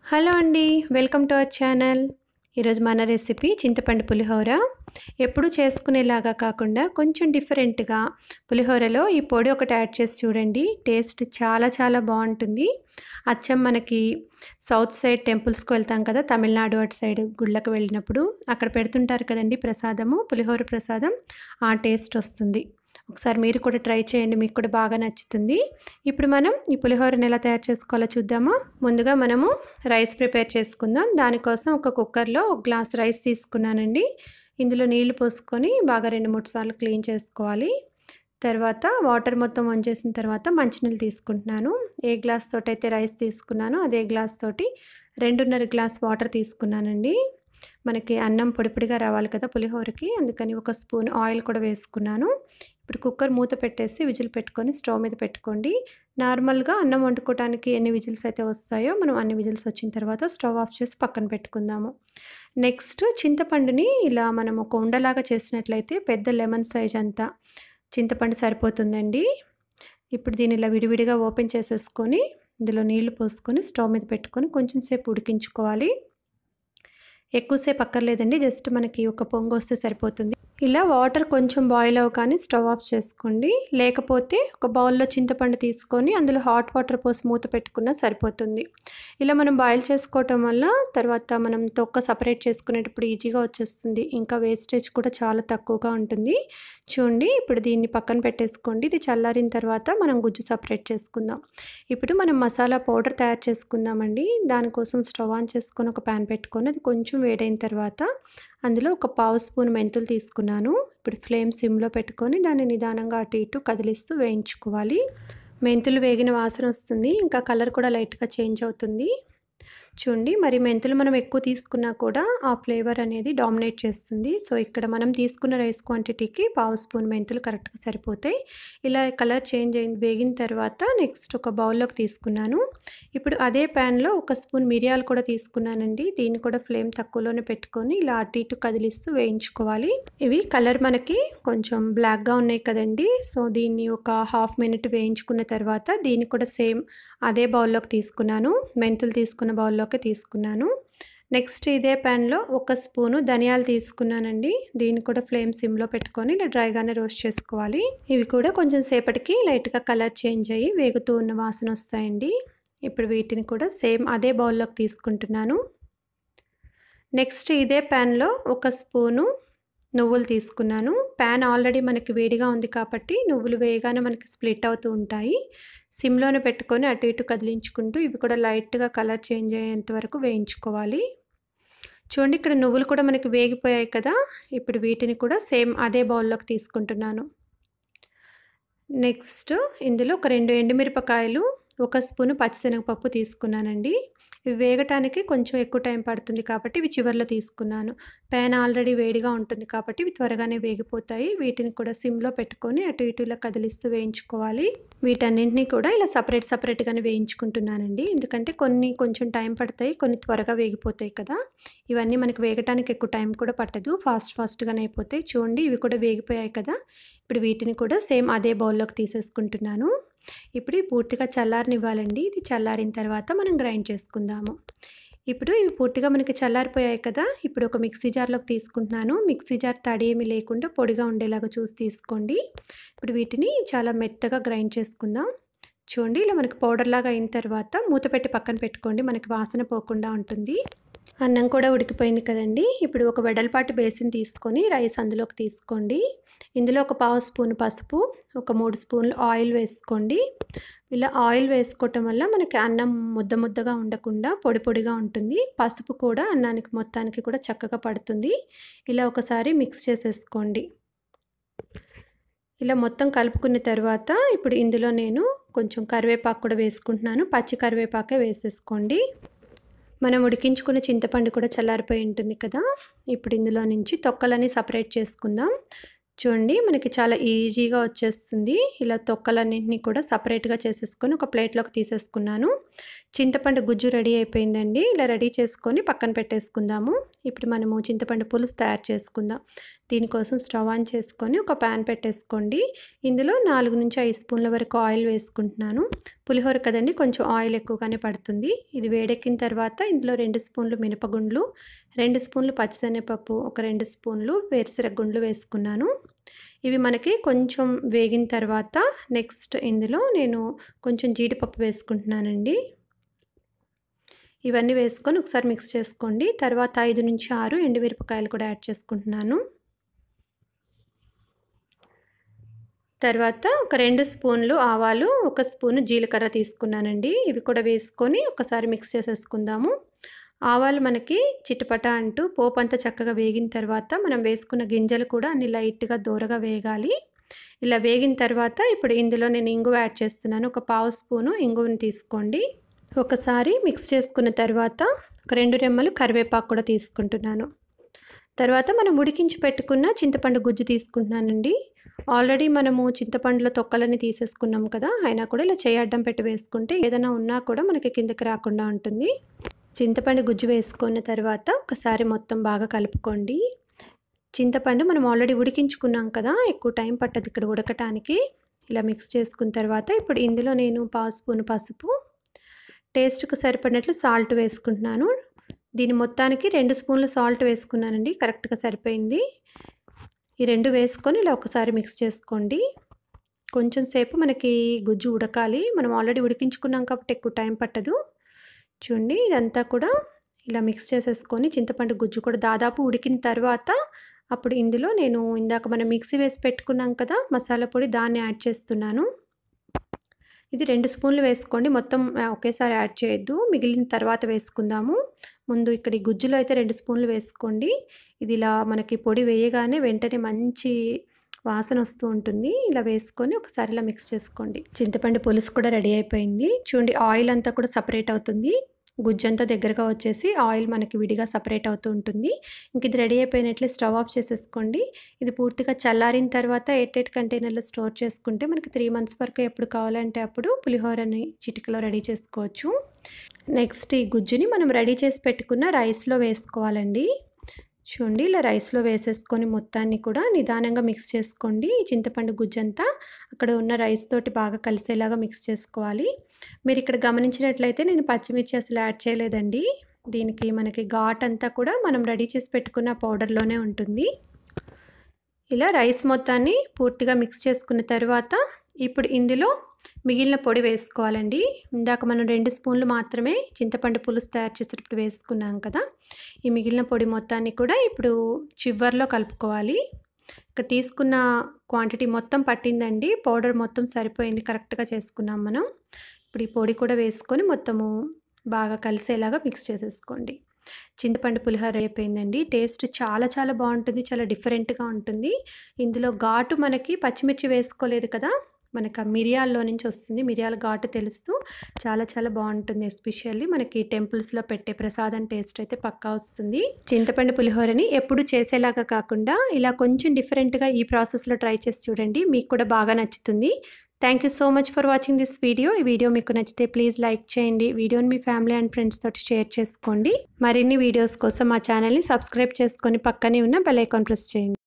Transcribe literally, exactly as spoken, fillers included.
Hello అండి, welcome to our channel. ఈరోజు మన రెసిపీ చింతపండు పులిహోర. ఎప్పుడు చేసుకునేలాగా కాకుండా కొంచెం డిఫరెంట్గా పులిహోరలో ఈ పొడి ఒకటి యాడ్ చేసి చూడండి. టేస్ట్ చాలా చాలా బాగుంటుంది. అచ్చం మనకి సౌత్ సైడ్ టెంపుల్స్కి వెళ్తాం కదా, తమిళనాడు అటు సైడ్ గుళ్ళకు వెళ్ళినప్పుడు అక్కడ పెడుతుంటారు కదండి ప్రసాదము, పులిహోర ప్రసాదం. ఆ టేస్ట్ వస్తుంది. ఒకసారి మీరు కూడా ట్రై చేయండి, మీకు కూడా బాగా నచ్చుతుంది. ఇప్పుడు మనం ఈ పులిహోరని ఎలా తయారు చేసుకోవాలో చూద్దామా. ముందుగా మనము రైస్ ప్రిపేర్ చేసుకుందాం. దానికోసం ఒక కుక్కర్లో ఒక గ్లాస్ రైస్ తీసుకున్నానండి. ఇందులో నీళ్లు పోసుకొని బాగా రెండు మూడు సార్లు క్లీన్ చేసుకోవాలి. తర్వాత వాటర్ మొత్తం వంచేసిన తర్వాత మంచినీళ్ళు తీసుకుంటున్నాను. ఏ గ్లాస్ తోటి అయితే రైస్ తీసుకున్నానో అదే గ్లాస్ తోటి రెండున్నర గ్లాస్ వాటర్ తీసుకున్నానండి. మనకి అన్నం పొడి పొడిగా రావాలి కదా పులిహోరకి, అందుకని ఒక స్పూన్ ఆయిల్ కూడా వేసుకున్నాను. ఇప్పుడు కుక్కర్ మూత పెట్టేసి విజిల్ పెట్టుకొని స్టవ్ మీద పెట్టుకోండి. నార్మల్గా అన్నం వండుకోవడానికి ఎన్ని విజిల్స్ అయితే వస్తాయో మనం అన్ని విజిల్స్ వచ్చిన తర్వాత స్టవ్ ఆఫ్ చేసి పక్కన పెట్టుకుందాము. నెక్స్ట్ చింతపండుని ఇలా మనం ఒక ఉండలాగా చేసినట్లయితే పెద్ద లెమన్ సైజ్ అంతా చింతపండు సరిపోతుందండి. ఇప్పుడు దీన్ని ఇలా విడివిడిగా ఓపెన్ చేసేసుకొని ఇందులో నీళ్లు పోసుకొని స్టవ్ మీద పెట్టుకొని కొంచెం సేపు ఉడికించుకోవాలి. ఎక్కువసేపు అక్కర్లేదండి, జస్ట్ మనకి ఒక పొంగు వస్తే సరిపోతుంది. ఇలా వాటర్ కొంచెం బాయిల్ అవ్వగానే స్టవ్ ఆఫ్ చేసుకోండి. లేకపోతే ఒక బౌల్లో చింతపండు తీసుకొని అందులో హాట్ వాటర్ పోసి మూత పెట్టుకున్నా సరిపోతుంది. ఇలా మనం బాయిల్ చేసుకోవటం వల్ల తర్వాత మనం తొక్క సపరేట్ చేసుకునేటప్పుడు ఈజీగా వచ్చేస్తుంది. ఇంకా వేస్టేజ్ కూడా చాలా తక్కువగా ఉంటుంది. చూడండి, ఇప్పుడు దీన్ని పక్కన పెట్టేసుకోండి. ఇది చల్లారిన తర్వాత మనం గుజ్జు సపరేట్ చేసుకుందాం. ఇప్పుడు మనం మసాలా పౌడర్ తయారు చేసుకుందామండి. దానికోసం స్టవ్ ఆన్ చేసుకొని ఒక ప్యాన్ పెట్టుకొని అది కొంచెం వేడైన తర్వాత అందులో ఒక పావు స్పూన్ మెంతులు తీసుకున్నాను. ఇప్పుడు ఫ్లేమ్ సిమ్లో పెట్టుకొని దాన్ని నిదానంగా అటు ఇటు కదిలిస్తూ వేయించుకోవాలి. మెంతులు వేగిన వాసన వస్తుంది, ఇంకా కలర్ కూడా లైట్గా చేంజ్ అవుతుంది. చూడండి, మరి మెంతులు మనం ఎక్కువ తీసుకున్నా కూడా ఆ ఫ్లేవర్ అనేది డామినేట్ చేస్తుంది. సో ఇక్కడ మనం తీసుకున్న రైస్ క్వాంటిటీకి పావు స్పూన్ మెంతులు కరెక్ట్గా సరిపోతాయి. ఇలా కలర్ చేంజ్ అయింది వేగిన తర్వాత నెక్స్ట్ ఒక బౌల్లోకి తీసుకున్నాను. ఇప్పుడు అదే ప్యాన్లో ఒక స్పూన్ మిరియాలు కూడా తీసుకున్నానండి. దీన్ని కూడా ఫ్లేమ్ తక్కువలోనే పెట్టుకొని ఇలా అటు ఇటు కదిలిస్తూ వేయించుకోవాలి. ఇవి కలర్ మనకి కొంచెం బ్లాక్గా ఉన్నాయి కదండి, సో దీన్ని ఒక హాఫ్ మినిట్ వేయించుకున్న తర్వాత దీన్ని కూడా సేమ్ అదే బౌల్లోకి తీసుకున్నాను. మెంతులు తీసుకున్న బౌల్లోకి తీసుకున్నాను. నెక్స్ట్ ఇదే ప్యాన్లో ఒక స్పూను ధనియాలు తీసుకున్నానండి. దీన్ని కూడా ఫ్లేమ్ సిమ్లో పెట్టుకొని ఇలా డ్రైగానే రోస్ట్ చేసుకోవాలి. ఇవి కూడా కొంచెం సేపటికి లైట్గా కలర్ చేంజ్ అయ్యి వేగుతూ ఉన్న వాసన వస్తాయండి. ఇప్పుడు వీటిని కూడా సేమ్ అదే బౌల్లోకి తీసుకుంటున్నాను. నెక్స్ట్ ఇదే ప్యాన్లో ఒక స్పూను నువ్వులు తీసుకున్నాను. ప్యాన్ ఆల్రెడీ మనకి వేడిగా ఉంది కాబట్టి నువ్వులు వేయగానే మనకి స్ప్లిట్ అవుతూ ఉంటాయి. సిమ్లోనే పెట్టుకొని అటు ఇటు కదిలించుకుంటూ ఇవి కూడా లైట్గా కలర్ చేంజ్ అయ్యేంత వరకు వేయించుకోవాలి. చూడండి, ఇక్కడ నువ్వులు కూడా మనకి వేగిపోయాయి కదా. ఇప్పుడు వీటిని కూడా సేమ్ అదే బౌల్లోకి తీసుకుంటున్నాను. నెక్స్ట్ ఇందులో ఒక రెండు ఎండుమిరపకాయలు, ఒక స్పూను పచ్చిశనగపప్పు తీసుకున్నానండి. ఇవి వేగటానికి కొంచెం ఎక్కువ టైం పడుతుంది కాబట్టి ఇవి చివరిలో తీసుకున్నాను. ప్యాన్ ఆల్రెడీ వేడిగా ఉంటుంది కాబట్టి ఇవి త్వరగానే వేగిపోతాయి. వీటిని కూడా సిమ్లో పెట్టుకొని అటు ఇటు ఇలా కదిలిస్తూ వేయించుకోవాలి. వీటన్నింటినీ కూడా ఇలా సపరేట్ సపరేట్గానే వేయించుకుంటున్నానండి, ఎందుకంటే కొన్ని కొంచెం టైం పడతాయి, కొన్ని త్వరగా వేగిపోతాయి కదా. ఇవన్నీ మనకి వేగటానికి ఎక్కువ టైం కూడా పట్టదు, ఫాస్ట్ ఫాస్ట్గానే అయిపోతాయి. చూడండి, ఇవి కూడా వేగిపోయాయి కదా. ఇప్పుడు వీటిని కూడా సేమ్ అదే బౌల్లోకి తీసేసుకుంటున్నాను. ఇప్పుడు ఇవి పూర్తిగా చల్లారనివ్వాలండి. ఇది చల్లారిన తర్వాత మనం గ్రైండ్ చేసుకుందాము. ఇప్పుడు ఇవి పూర్తిగా మనకి చల్లారిపోయాయి కదా. ఇప్పుడు ఒక మిక్సీ జార్లోకి తీసుకుంటున్నాను. మిక్సీ జార్ తడి ఏమీ లేకుండా పొడిగా ఉండేలాగా చూసి తీసుకోండి. ఇప్పుడు వీటిని చాలా మెత్తగా గ్రైండ్ చేసుకుందాం. చూడండి, ఇలా మనకి పౌడర్ లాగా అయిన తర్వాత మూత పెట్టి పక్కన పెట్టుకోండి, మనకి వాసన పోకుండా ఉంటుంది. అన్నం కూడా ఉడికిపోయింది కదండి. ఇప్పుడు ఒక వెడల్పాటి బేసిన్ తీసుకొని రైస్ అందులోకి తీసుకోండి. ఇందులో ఒక పావు స్పూన్ పసుపు, ఒక మూడు స్పూన్లు ఆయిల్ వేసుకోండి. ఇలా ఆయిల్ వేసుకోవటం వల్ల మనకి అన్నం ముద్ద ముద్దగా ఉండకుండా పొడి పొడిగా ఉంటుంది. పసుపు కూడా అన్నానికి మొత్తానికి కూడా చక్కగా పడుతుంది. ఇలా ఒకసారి మిక్స్ చేసేసుకోండి. ఇలా మొత్తం కలుపుకున్న తర్వాత ఇప్పుడు ఇందులో నేను కొంచెం కరివేపాకు కూడా వేసుకుంటున్నాను. పచ్చి కరివేపాకే వేసేసుకోండి. మనం ఉడికించుకున్న చింతపండు కూడా చల్లారిపోయి ఉంటుంది కదా. ఇప్పుడు ఇందులో నుంచి తొక్కలన్నీ సపరేట్ చేసుకుందాం. చూడండి, మనకి చాలా ఈజీగా వచ్చేస్తుంది. ఇలా తొక్కలన్నింటినీ కూడా సపరేట్గా చేసేసుకొని ఒక ప్లేట్లోకి తీసేసుకున్నాను. చింతపండు గుజ్జు రెడీ అయిపోయిందండి. ఇలా రెడీ చేసుకొని పక్కన పెట్టేసుకుందాము. ఇప్పుడు మనము చింతపండు పులుసు తయారు చేసుకుందాం. దీనికోసం స్టవ్ ఆన్ చేసుకొని ఒక ప్యాన్ పెట్టేసుకోండి. ఇందులో నాలుగు నుంచి ఐదు స్పూన్ల వరకు ఆయిల్ వేసుకుంటున్నాను. పులిహోర కదండి, కొంచెం ఆయిల్ ఎక్కువగానే పడుతుంది. ఇది వేడెక్కిన తర్వాత ఇందులో రెండు స్పూన్లు మినపగుండ్లు, రెండు స్పూన్లు పచ్చిశనగపప్పు, ఒక రెండు స్పూన్లు వేరుశనగ గుండ్లు వేసుకున్నాను. ఇవి మనకి కొంచెం వేగిన తర్వాత నెక్స్ట్ ఇందులో నేను కొంచెం జీడిపప్పు వేసుకుంటున్నానండి. ఇవన్నీ వేసుకొని ఒకసారి మిక్స్ చేసుకోండి. తర్వాత ఐదు నుంచి ఆరు ఎండుమిరపకాయలు కూడా యాడ్ చేసుకుంటున్నాను. తర్వాత ఒక రెండు స్పూన్లు ఆవాలు, ఒక స్పూను జీలకర్ర తీసుకున్నానండి. ఇవి కూడా వేసుకొని ఒకసారి మిక్స్ చేసేసుకుందాము. ఆవాలు మనకి చిటపట అంటూ పోపు అంతా చక్కగా వేగిన తర్వాత మనం వేసుకున్న గింజలు కూడా అన్ని లైట్గా దూరగా వేగాలి. ఇలా వేగిన తర్వాత ఇప్పుడు ఇందులో నేను ఇంగువ యాడ్ చేస్తున్నాను. ఒక పావు స్పూను ఇంగువని తీసుకోండి. ఒకసారి మిక్స్ చేసుకున్న తర్వాత ఒక రెండు రెమ్మలు కరివేపాకు కూడా తీసుకుంటున్నాను. తర్వాత మనం ఉడికించి పెట్టుకున్న చింతపండు గుజ్జు తీసుకుంటున్నానండి. ఆల్రెడీ మనము చింతపండులో తొక్కలని తీసేసుకున్నాం కదా, అయినా కూడా ఇలా చేయి అడ్డం పెట్టి వేసుకుంటే ఏదైనా ఉన్నా కూడా మనకి కిందకి రాకుండా ఉంటుంది. చింతపండు గుజ్జు వేసుకున్న తర్వాత ఒకసారి మొత్తం బాగా కలుపుకోండి. చింతపండు మనం ఆల్రెడీ ఉడికించుకున్నాం కదా, ఎక్కువ టైం పట్టదు ఇక్కడ ఉడకటానికి. ఇలా మిక్స్ చేసుకున్న తర్వాత ఇప్పుడు ఇందులో నేను పావు స్పూను పసుపు, టేస్ట్కి సరిపడినట్లు సాల్ట్ వేసుకుంటున్నాను. దీని మొత్తానికి రెండు స్పూన్ల సాల్ట్ వేసుకున్నానండి, కరెక్ట్గా సరిపోయింది. ఈ రెండు వేసుకొని ఇలా ఒకసారి మిక్స్ చేసుకోండి. కొంచెం సేపు మనకి గుజ్జు ఉడకాలి. మనం ఆల్రెడీ ఉడికించుకున్నాం కాబట్టి ఎక్కువ టైం పట్టదు. చూడండి, ఇదంతా కూడా ఇలా మిక్స్ చేసేసుకొని చింతపండు గుజ్జు కూడా దాదాపు ఉడికిన తర్వాత అప్పుడు ఇందులో నేను ఇందాక మనం మిక్సీ వేసి పెట్టుకున్నాం కదా మసాలా పొడి, దాన్ని యాడ్ చేస్తున్నాను. ఇది రెండు స్పూన్లు వేసుకోండి, మొత్తం ఒకేసారి యాడ్ చేయొద్దు, మిగిలిన తర్వాత వేసుకుందాము. ముందు ఇక్కడ ఈ గుజ్జులో అయితే రెండు స్పూన్లు వేసుకోండి. ఇది ఇలా మనకి పొడి వేయగానే వెంటనే మంచి వాసన వస్తూ ఉంటుంది. ఇలా వేసుకొని ఒకసారి ఇలా మిక్స్ చేసుకోండి. చింతపండు పులుసు కూడా రెడీ అయిపోయింది. చూడండి, ఆయిల్ అంతా కూడా సపరేట్ అవుతుంది. గుజ్జంతా దగ్గరగా వచ్చేసి ఆయిల్ మనకి విడిగా సపరేట్ అవుతూ ఉంటుంది. ఇంక ఇది రెడీ అయిపోయినట్లే స్టవ్ ఆఫ్ చేసేసుకోండి. ఇది పూర్తిగా చల్లారిన తర్వాత ఎయిట్ ఎయిట్ కంటైనర్లో స్టోర్ చేసుకుంటే మనకి త్రీ మంత్స్ వరకు ఎప్పుడు కావాలంటే అప్పుడు పులిహోరని చిటికలో రెడీ చేసుకోవచ్చు. నెక్స్ట్ ఈ గుజ్జుని మనం రెడీ చేసి పెట్టుకున్న రైస్లో వేసుకోవాలండి. చూడండి, ఇలా రైస్లో వేసేసుకొని మొత్తాన్ని కూడా నిదానంగా మిక్స్ చేసుకోండి. ఈ చింతపండు గుజ్జంతా అక్కడ ఉన్న రైస్ తోటి బాగా కలిసేలాగా మిక్స్ చేసుకోవాలి. మీరు ఇక్కడ గమనించినట్లయితే నేను పచ్చిమిర్చి అసలు యాడ్ చేయలేదండి. దీనికి మనకి ఘాట్ అంతా కూడా మనం రెడీ చేసి పెట్టుకున్న పౌడర్లోనే ఉంటుంది. ఇలా రైస్ మొత్తాన్ని పూర్తిగా మిక్స్ చేసుకున్న తర్వాత ఇప్పుడు ఇందులో మిగిలిన పొడి వేసుకోవాలండి. ఇందాక మనం రెండు స్పూన్లు మాత్రమే చింతపండు పులుసు తయారు చేసేటప్పుడు వేసుకున్నాం కదా, ఈ మిగిలిన పొడి మొత్తాన్ని కూడా ఇప్పుడు చివర్లో కలుపుకోవాలి. ఇక్కడ తీసుకున్న క్వాంటిటీ మొత్తం పట్టిందండి, పౌడర్ మొత్తం సరిపోయింది, కరెక్ట్గా చేసుకున్నాం మనం. ఇప్పుడు ఈ పొడి కూడా వేసుకొని మొత్తము బాగా కలిసేలాగా మిక్స్ చేసేసుకోండి. చింతపండు పులిహోర అయిపోయిందండి. టేస్ట్ చాలా చాలా బాగుంటుంది, చాలా డిఫరెంట్గా ఉంటుంది. ఇందులో ఘాటు మనకి పచ్చిమిర్చి వేసుకోలేదు కదా, మనకు ఆ మిరియాల్లో నుంచి వస్తుంది, మిరియాల ఘాటు తెలుస్తూ చాలా చాలా బాగుంటుంది. ఎస్పెషల్లీ మనకి టెంపుల్స్లో పెట్టే ప్రసాదం టేస్ట్ అయితే పక్కా వస్తుంది. చింతపండు పులిహోరని ఎప్పుడు చేసేలాగా కాకుండా ఇలా కొంచెం డిఫరెంట్గా ఈ ప్రాసెస్లో ట్రై చేసి చూడండి, మీకు కూడా బాగా నచ్చుతుంది. Thank you so much for watching this video. ఈ వీడియో మీకు నచ్చితే ప్లీజ్ లైక్ చేయండి. వీడియోని మీ ఫ్యామిలీ అండ్ ఫ్రెండ్స్ తోటి షేర్ చేసుకోండి. మరిన్ని వీడియోస్ కోసం మా ఛానల్ని సబ్స్క్రైబ్ చేసుకొని పక్కనే ఉన్న బెల్ ఐకాన్ ప్రెస్ చేయండి.